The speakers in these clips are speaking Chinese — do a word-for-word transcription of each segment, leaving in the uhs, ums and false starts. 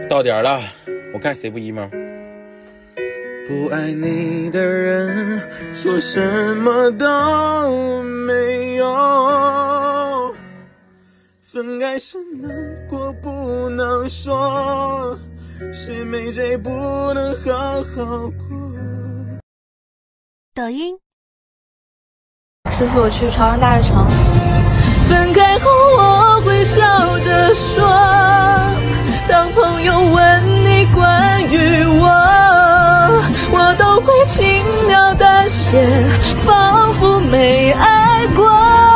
到点了，我看谁不 emo。不爱你的人说什么都没有，分开是难过不能说，谁没谁不能好好过。 抖音。 师傅，我去朝阳大悦城。 分开后我会笑着说，当朋友问你关于我，我都会轻描淡写，仿佛没爱过。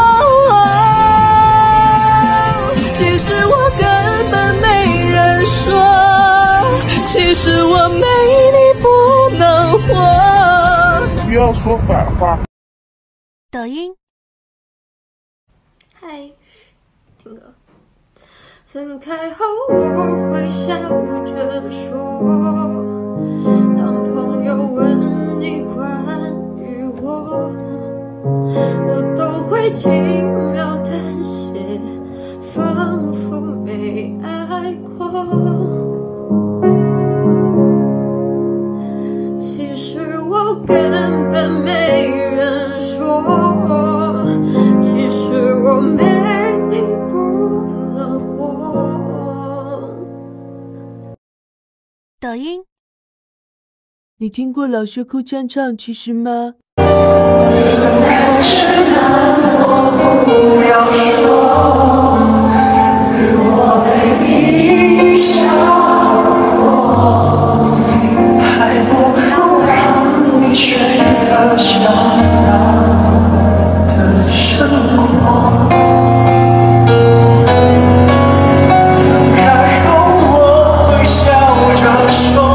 其实我根本没人说，其实我没你不能活。 不要说反话。 抖音。 嗨，听歌。分开后我会笑着说，当朋友问你关于我，我都会轻描淡写，仿佛没爱过。其实我根本没人说，其实我没你不能活。 抖音。 你听过老薛哭腔唱其实吗？ 分开是难过不要说，如果被你笑过，还不如让你选择想要的生活。分开后我会笑着说，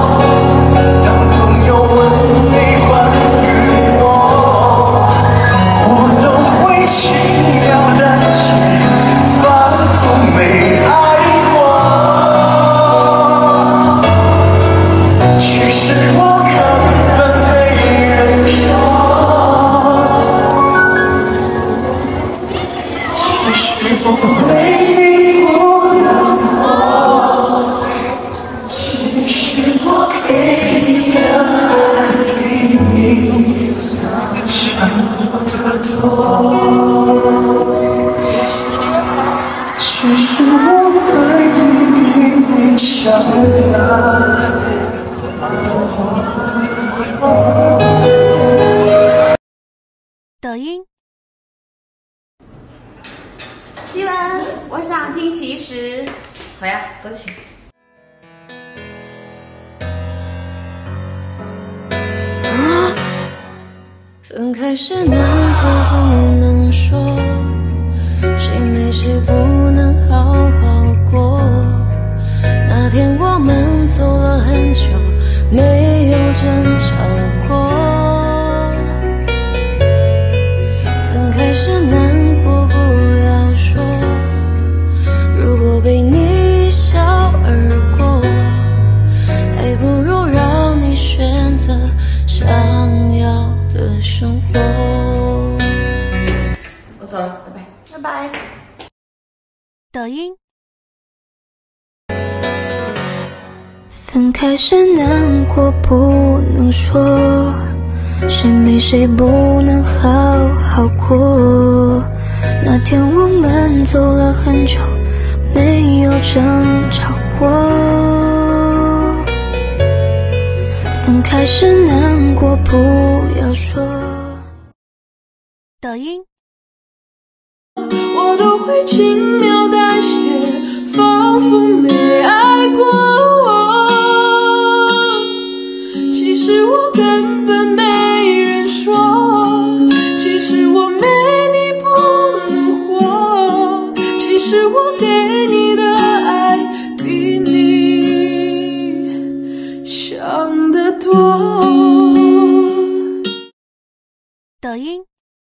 其实我爱你比你想的抖音。 希文，我想听其实。好呀，走起。 分开是难过不能说，谁没谁不能好好过。那天我们走了很久，没有争吵过。分开是难过不要说，如果被你一笑而过，还不如让你选择想要的生活。 我走了，拜拜， 拜拜。 抖音。 分开是难过不能说，谁没谁不能好好过。那天我们走了很久，没有争吵过。分开是难过不要说。 抖音。 我都会轻描淡写，仿佛没爱过我。其实我根本没人说，其实我没你不能活。其实我给你的爱比你想的多。 抖音。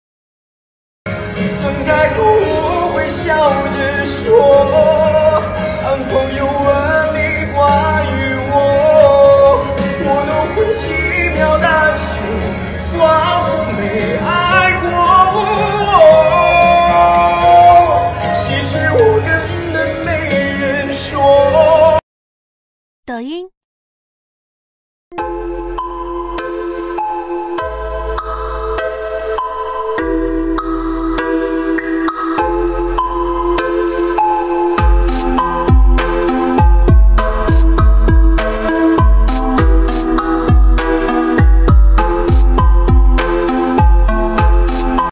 分开后我会笑着说，当朋友问你关于我，我都会轻描淡写，仿佛没爱过。其实我根本没人说。 抖音。